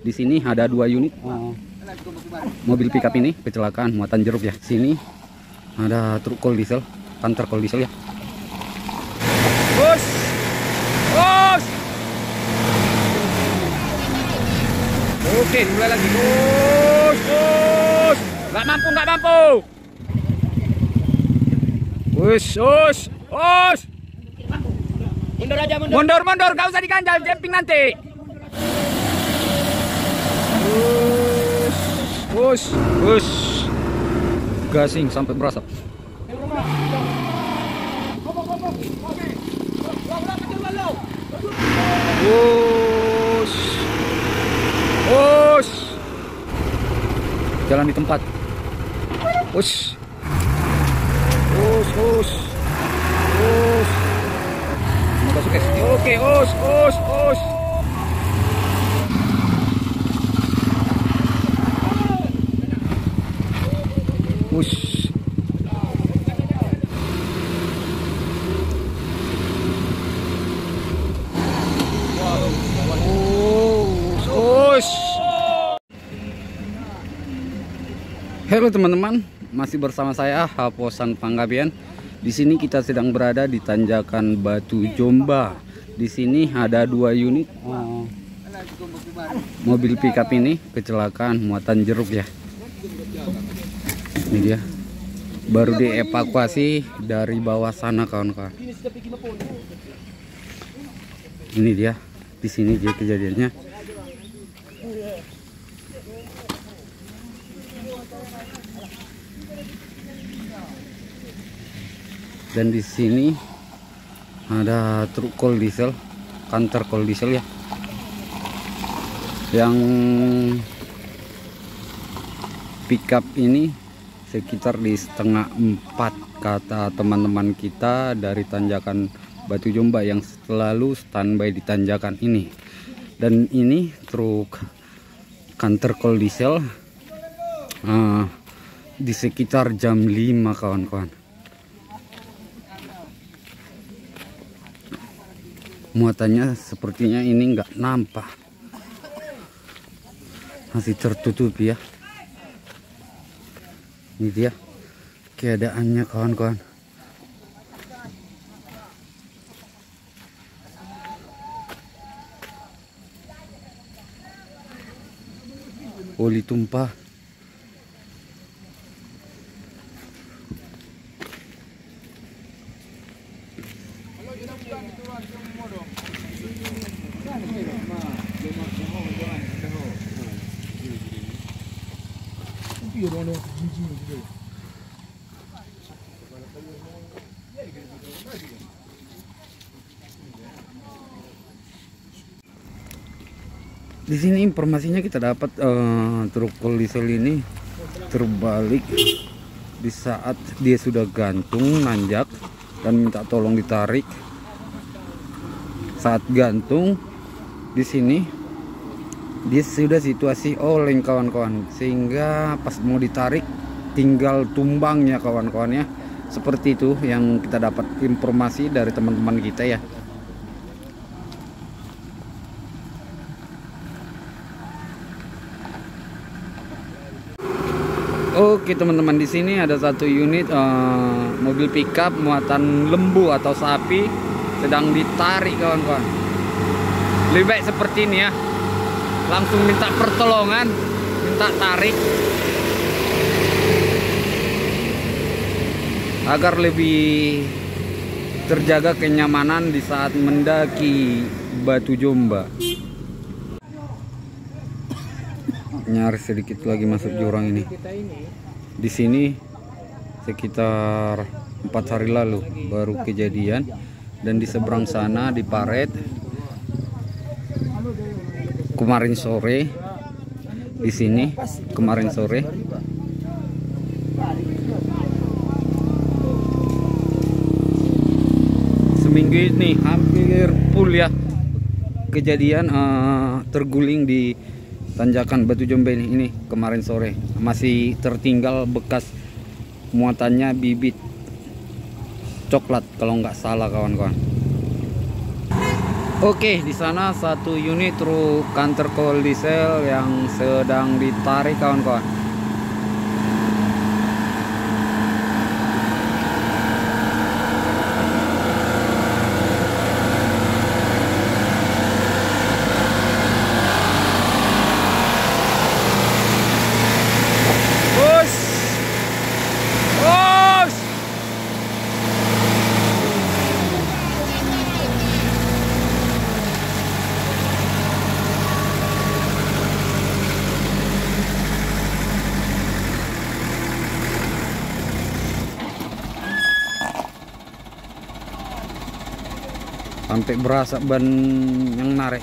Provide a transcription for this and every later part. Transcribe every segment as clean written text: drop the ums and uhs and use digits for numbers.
Di sini ada 2 unit mobil pickup ini kecelakaan muatan jeruk ya. Sini ada truk kol diesel, kantor kol diesel ya. Bus, bus. Oke, mulai lagi. Bus, bus. Nggak mampu. Bus, bus, bus. Mundur aja, mundur. Mundur, nggak usah diganjal, jumping nanti. Bus. Gasing sampai berasap. Bus. Jalan di tempat. Bus. Masuk es. Oke, bus. Halo teman-teman, masih bersama saya Haposan Panggabean. Di sini kita sedang berada di tanjakan Batu Jomba. Di sini ada 2 unit mobil pickup ini kecelakaan muatan jeruk ya. Ini dia, baru dievakuasi dari bawah sana kawan-kawan. Ini dia, di sini dia kejadiannya. Dan di sini ada truk kol diesel, kantor kol diesel ya, yang pickup ini sekitar di 3:30 kata teman-teman kita dari tanjakan Batu Jomba yang selalu standby di tanjakan ini. Dan ini truk kantor kol diesel di sekitar jam 5 kawan-kawan. Muatannya sepertinya ini nggak nampak, masih tertutup ya. Ini dia keadaannya kawan-kawan. Oli tumpah. Di sini informasinya kita dapat truk kol diesel ini terbalik di saat dia sudah gantung nanjak dan minta tolong ditarik. Saat gantung di sini dia sudah situasi oleng kawan-kawan, sehingga pas mau ditarik tinggal tumbangnya kawan-kawan ya. Seperti itu yang kita dapat informasi dari teman-teman kita ya. Oke teman-teman, di sini ada 1 unit mobil pickup muatan lembu atau sapi sedang ditarik kawan-kawan. Lebih baik seperti ini ya, langsung minta pertolongan, minta tarik agar lebih terjaga kenyamanan di saat mendaki Batu Jomba. Nyaris sedikit lagi masuk jurang ini. Di sini sekitar 4 hari lalu baru kejadian, dan di seberang sana di Paret kemarin sore. Di sini kemarin sore seminggu ini hampir full ya kejadian terguling di tanjakan Batu Jomba ini kemarin sore. Masih tertinggal bekas muatannya bibit coklat kalau nggak salah kawan-kawan. Oke, di sana satu unit truk kantor kol diesel yang sedang ditarik kawan-kawan. Push! Push! Sampai berasa ban yang narik.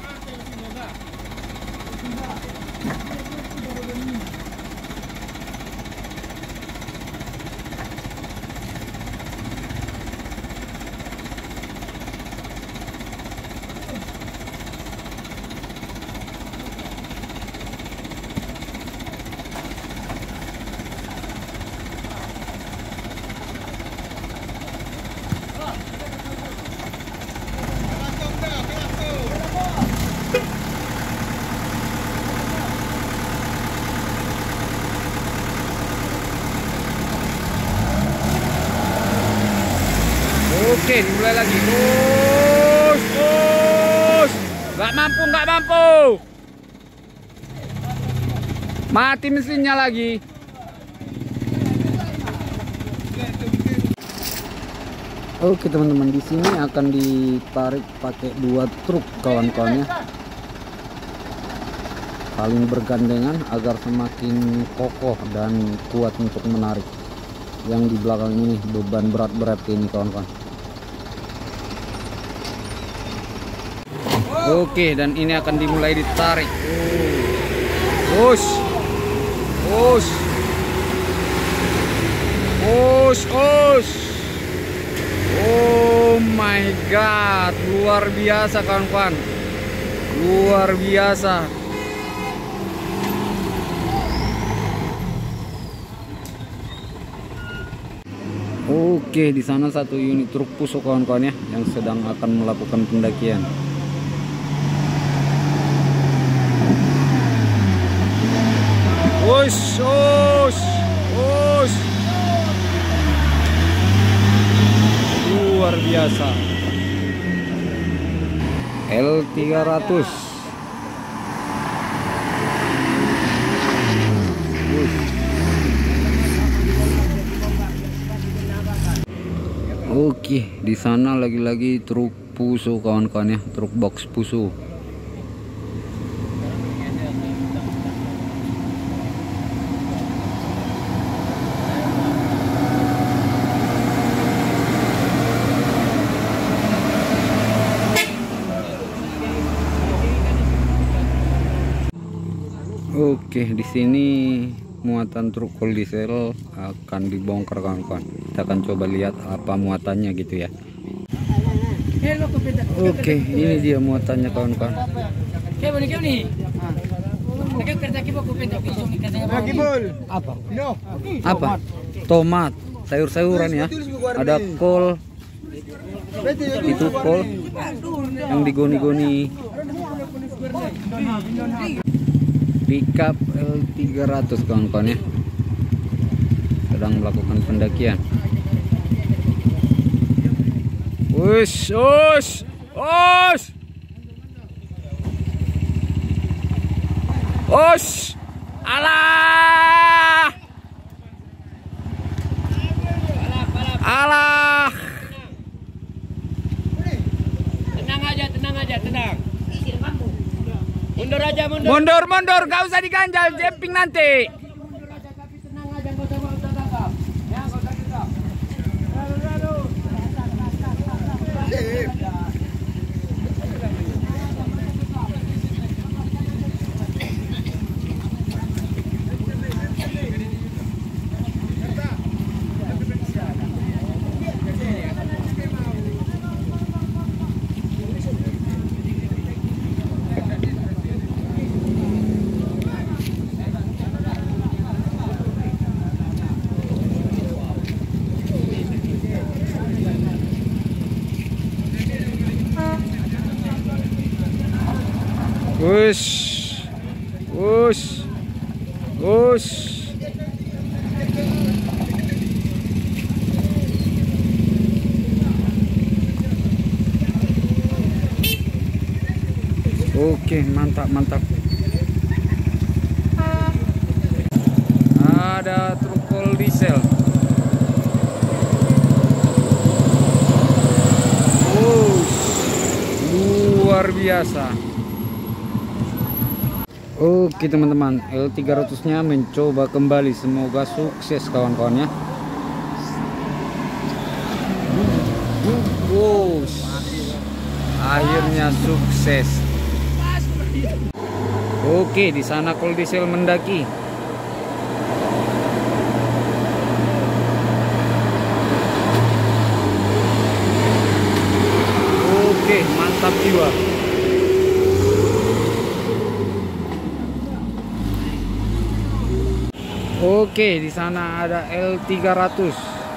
Oke, dimulai lagi. Push, push. Nggak mampu, nggak mampu. Mati mesinnya lagi. Oke teman-teman, di sini akan ditarik pakai 2 truk kawan-kawannya, saling bergandengan agar semakin kokoh dan kuat untuk menarik. Yang di belakang ini beban berat-berat ini kawan-kawan. Oke, dan ini akan dimulai ditarik. Push, push, push, push. Oh my god, luar biasa kawan-kawan, luar biasa. Oke, di sana satu unit truk pusuk kawan-kawan ya, yang sedang akan melakukan pendakian. Push, push, push. Luar biasa. L300. Oke, di sana lagi-lagi truk pusu kawan-kawan ya, truk box pusu. Oke, di sini muatan truk kol diesel akan dibongkar kawan-kawan. Kita akan coba lihat apa muatannya gitu ya. Oke, ini dia muatannya kawan-kawan. Apa? Apa? Tomat, sayur-sayuran ya. Ada kol. Itu kol yang digoni-goni. Pickup L300 kawan-kawan ya, sedang melakukan pendakian. Wush, wush, wush, wush, alah, alah. Tenang aja, tenang. Mundur aja, mundur. Mundur, gak usah diganjal, jumping nanti. Tenang aja, nggak usah tangkap. Ya, nggak usah tangkap. Wush, wush, wush. Oke, mantap, mantap. Ada truk full diesel. Luar biasa. Oke teman-teman, L300 nya mencoba kembali, semoga sukses kawan-kawannya. Akhirnya sukses. Oke, di sana full diesel mendaki. Oke, mantap jiwa. Oke, di sana ada L300.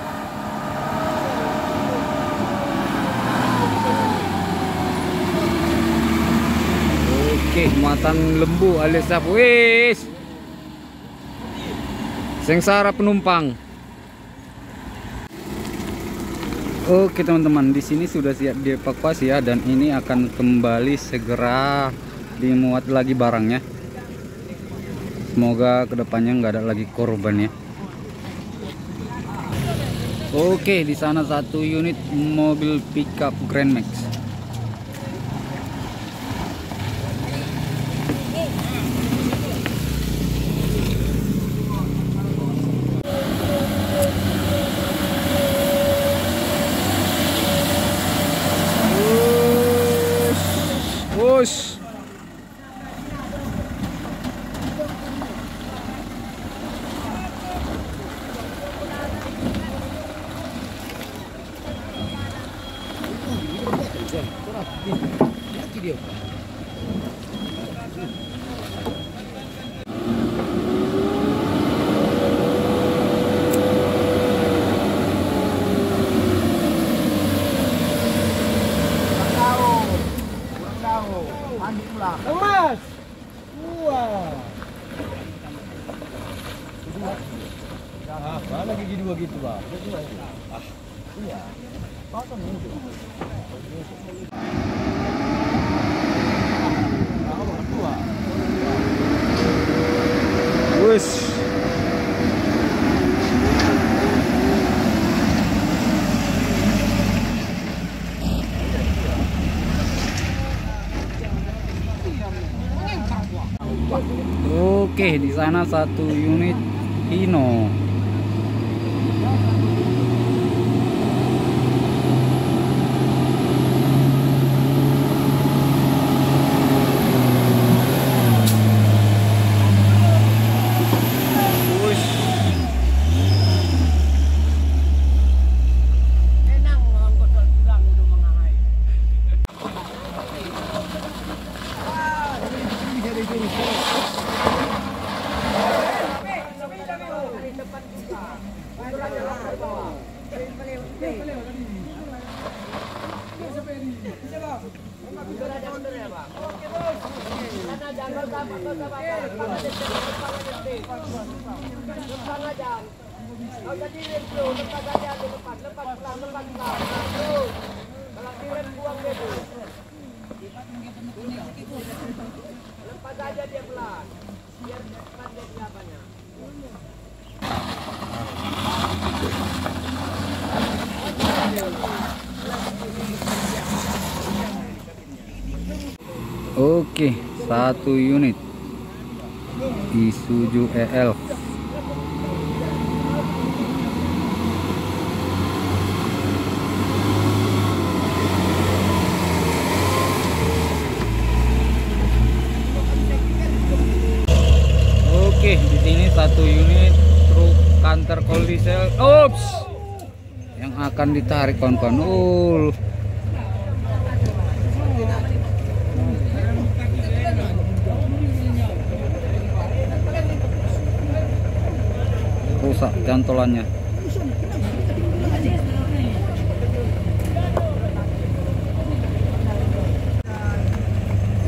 Oke, muatan lembu alias apa? Wis. Sengsara penumpang. Oke teman-teman, di sini sudah siap dievakuasi ya, dan ini akan kembali segera dimuat lagi barangnya. Semoga kedepannya nggak ada lagi korban ya. Oke, di sana satu unit mobil pickup Grand Max. Wush. Mas. Wah. Apa lagi dua gitu, Bang? Ah, iya. Potong itu. Wush. Oke, di sana satu unit Hino. Lepas aja dia pelan, biar cepat dia siapanya. Oke, satu unit Isuzu EL. Oke, di sini satu unit truk kantor full diesel. Ops, yang akan ditarik kawan-kawan. Rusak cantolannya.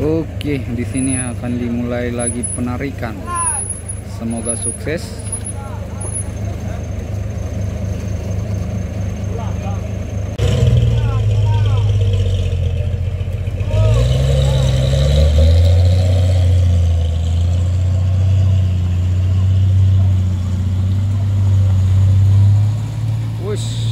Oke, di sini akan dimulai lagi penarikan. Semoga sukses. Wush.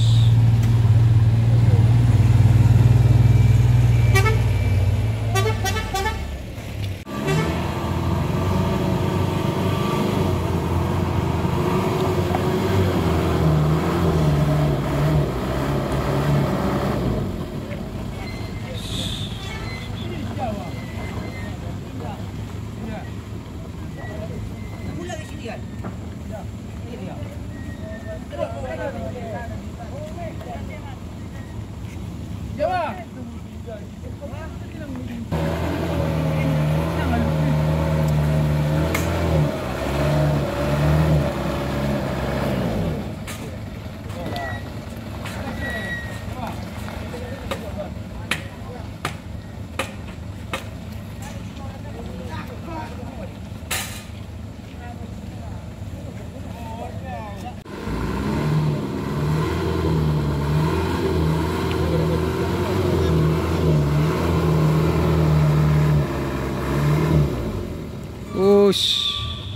Wush.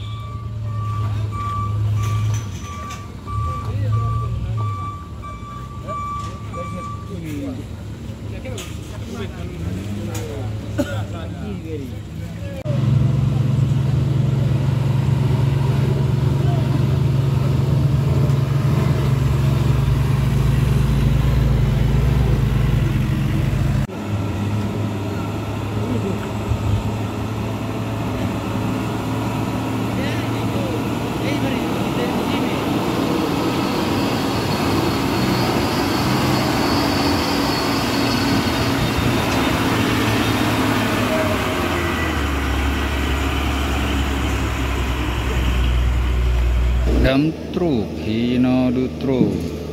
Dump truck, Hino du truck.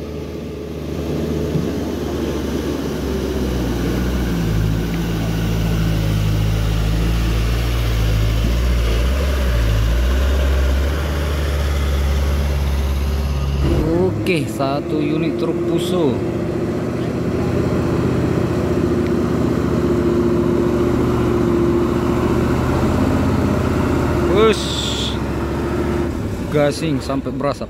Oke, satu unit truk Fuso. Wush. Gasing sampai berasap.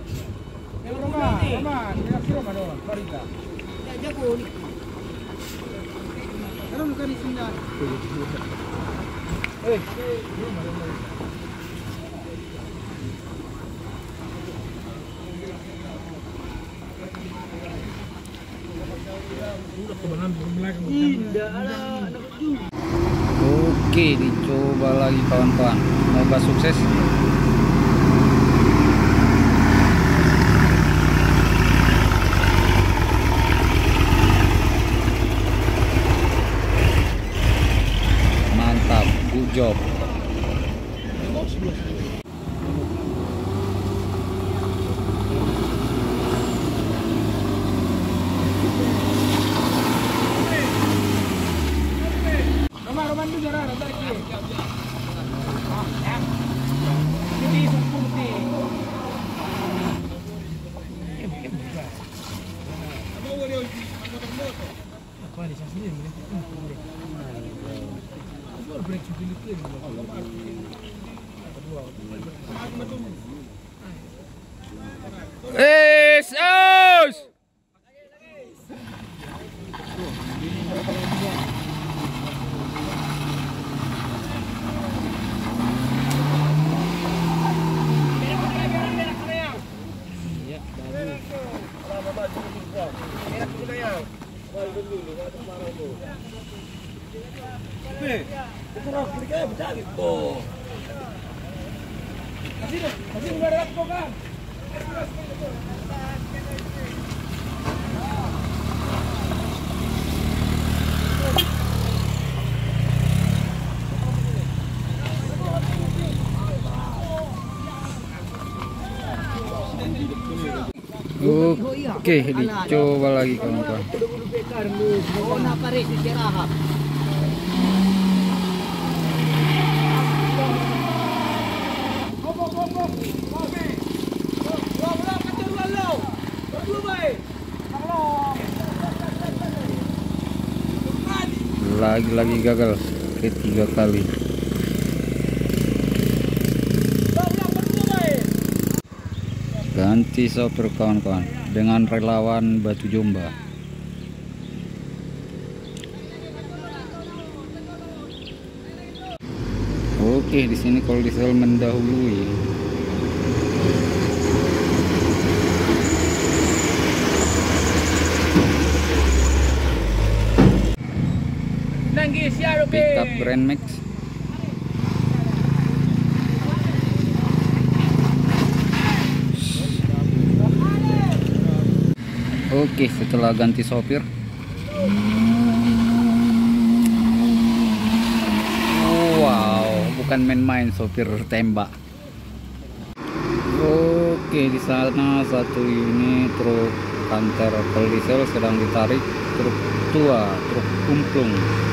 Oke, dicoba lagi kawan-kawan. Semoga sukses. Mantap, good job. Oke, dicoba lagi kawan-kawan. Lagi-lagi gagal ketiga kali. Ganti sopir kawan-kawan dengan relawan Batu Jomba. Oke, di sini kalau diesel mendahului. Pickup Grand Max. Oke, setelah ganti sopir, wow, bukan main-main sopir tembak. Oke, di sana satu unit truk kantor pol diesel sedang ditarik truk tua, truk kumplung.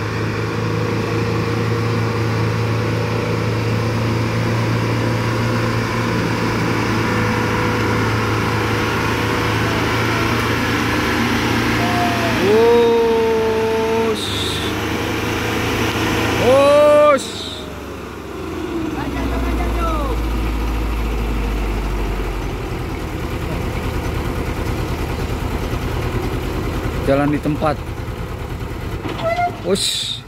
Jalan di tempat. Ush.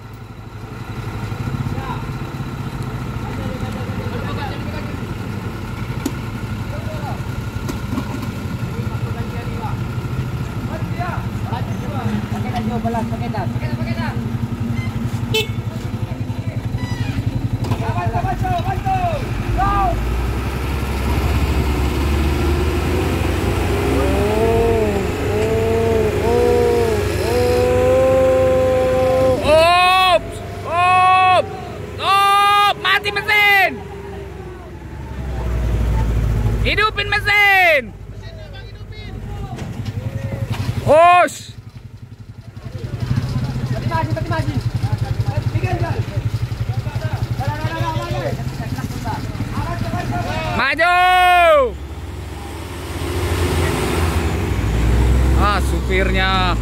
Hidupin mesin. Hush. Maju. Ah, supirnya.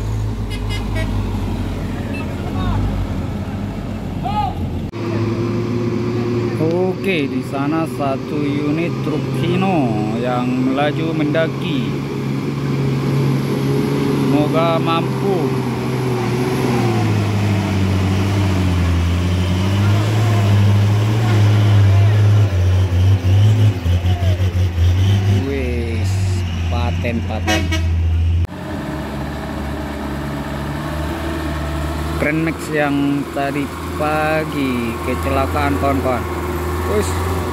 Oke, di sana satu unit truk Hino yang melaju mendaki. Semoga mampu. Wis, paten. Grand Max yang tadi pagi kecelakaan kawan-kawan. Wis.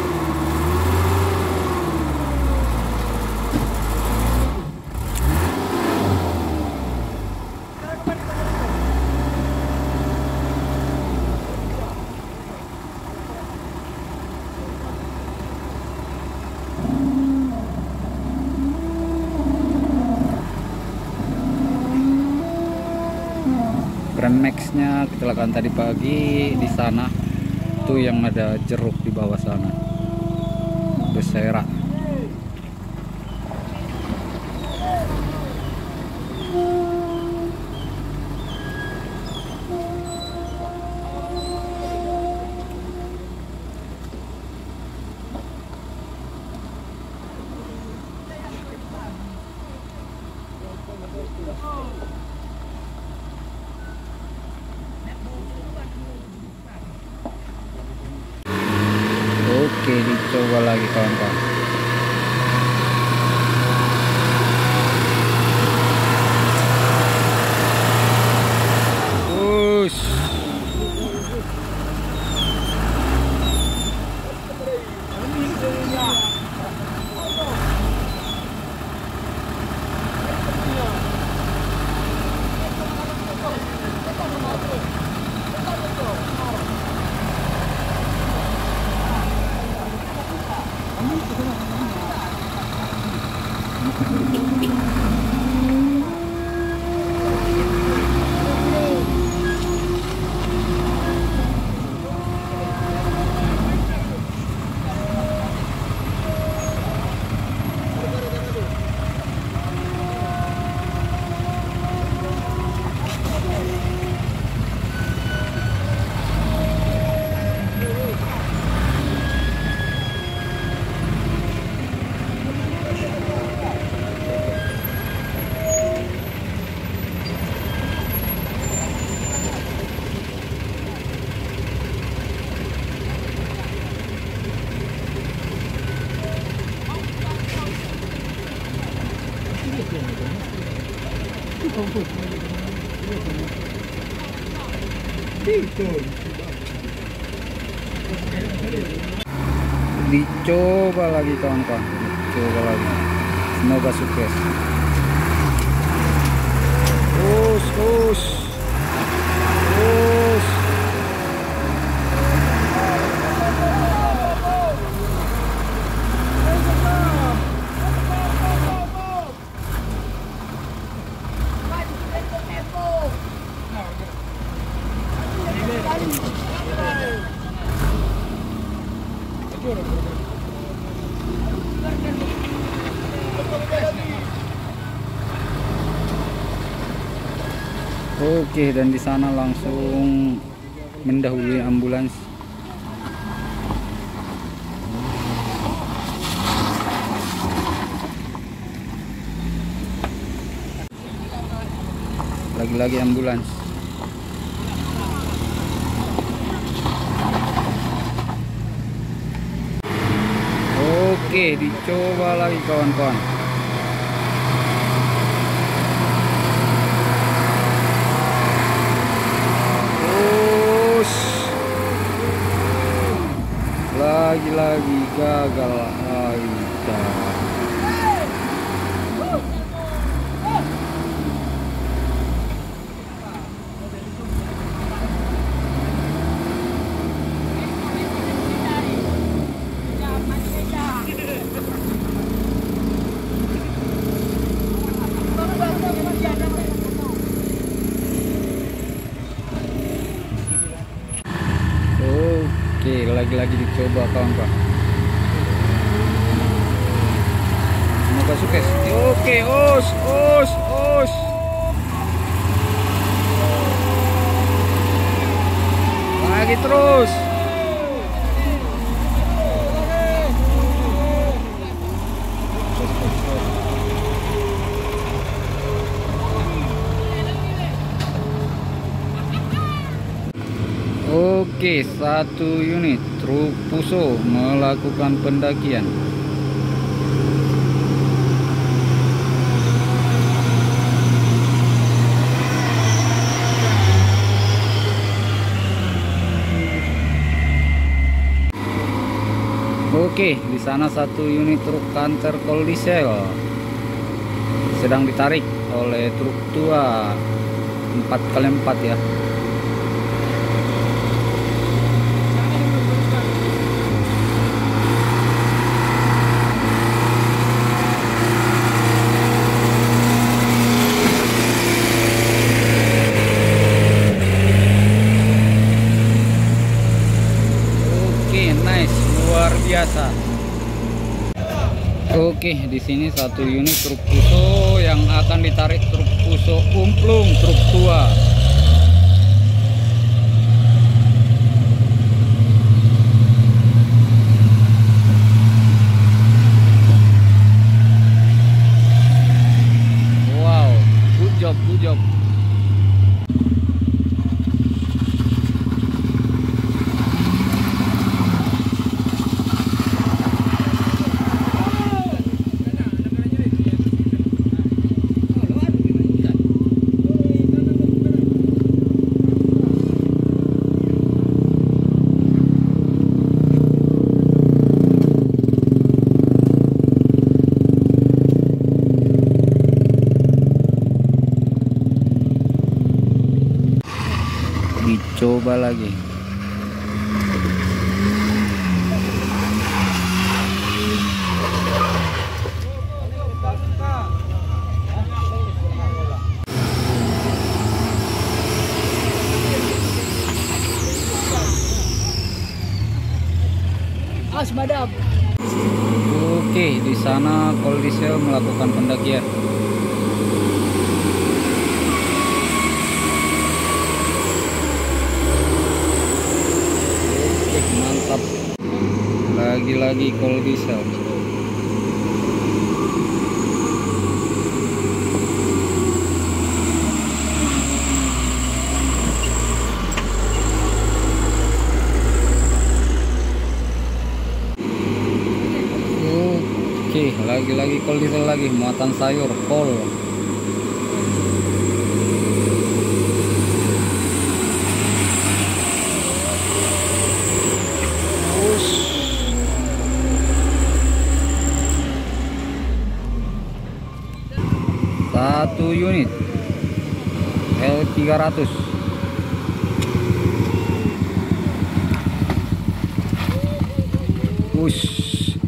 Grand Max-nya kecelakaan tadi pagi di sana. Itu yang ada jeruk di bawah sana, berserak. Oke, dicoba lagi kawan-kawan. Push. Dicoba lagi kawan-kawan, dicoba lagi, semoga sukses. Us. Oke, dan di sana langsung mendahului ambulans. Lagi-lagi ambulans. Oke, dicoba lagi kawan-kawan. Lagi-lagi gagal. Oke, lagi-lagi dicoba kawan-kawan. Semoga sukses. Oke, us. Lagi terus. Oke, satu unit truk Puso melakukan pendakian. Oke, di sana satu unit truk kantor kol diesel sedang ditarik oleh truk tua 4x4 ya. Luar biasa. Oke, di sini satu unit truk Puso yang akan ditarik truk Puso Umplung, truk tua. Wow, good job. Dicoba lagi. Madam. Oke, di sana kol diesel melakukan pendakian. Mantap, lagi-lagi kol diesel. Oke, lagi-lagi kol diesel lagi, muatan sayur kol. satu unit L300. Wush.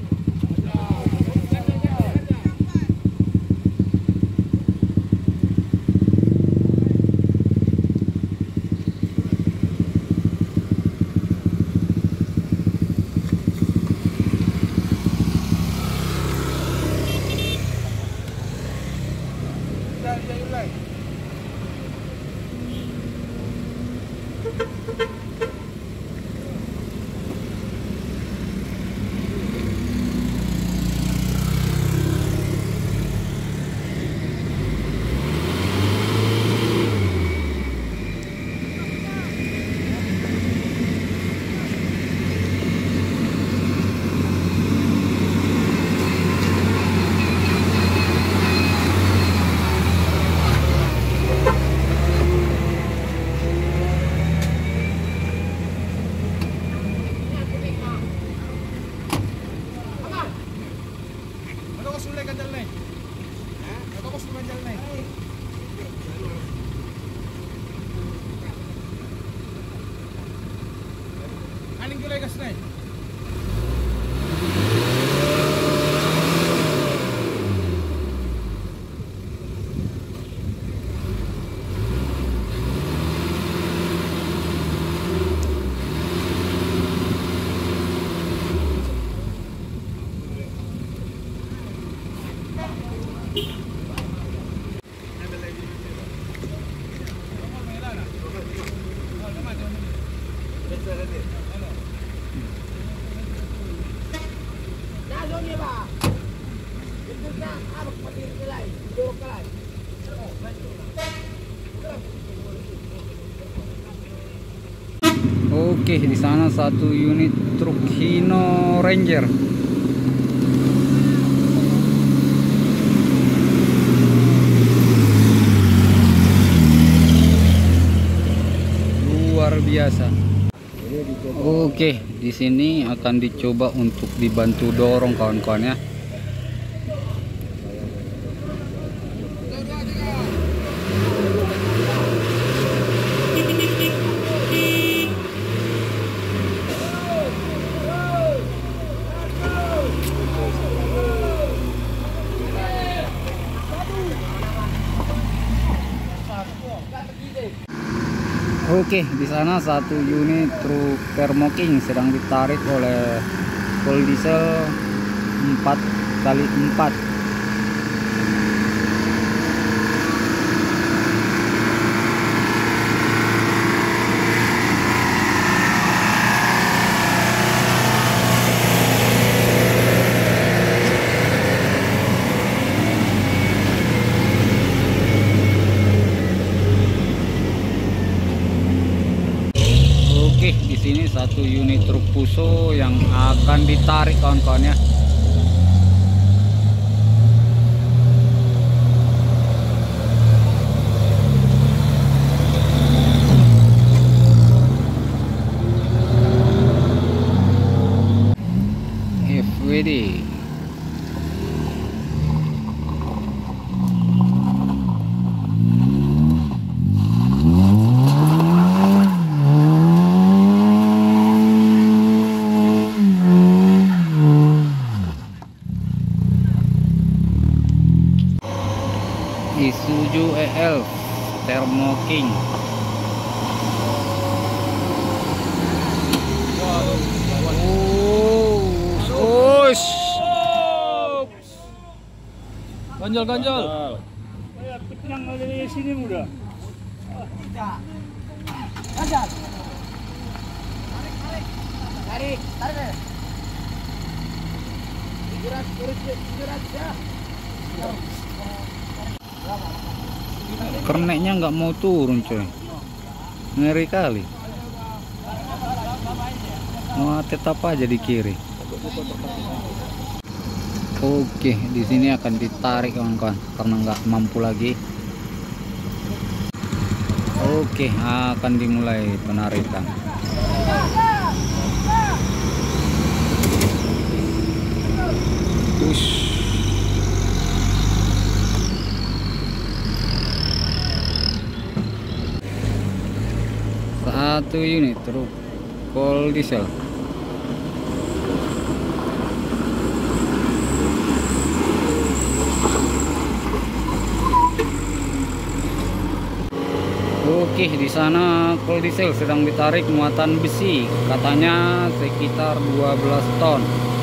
Oke, di sana satu unit truk Hino Ranger. Luar biasa. Oke, di sini akan dicoba untuk dibantu dorong kawan-kawan ya. Oke, di sana satu unit truk Thermo-King sedang ditarik oleh full diesel 4x4. Di sini satu unit truk Fuso yang akan ditarik kawan-kawan ya. FWD. Isuzu EL Thermo-King. Ganjal. Yang dari sini mudah. Ganjal. Tarik. Gerak ya. Kerneknya nggak mau turun coy, ngeri kali. Mau tetap aja di kiri. Oke, di sini akan ditarik kawan-kawan karena nggak mampu lagi. Oke, akan dimulai penarikan. Push. 1 unit truk kol diesel. Oke, di sana kol diesel sedang ditarik muatan besi, katanya sekitar 12 ton.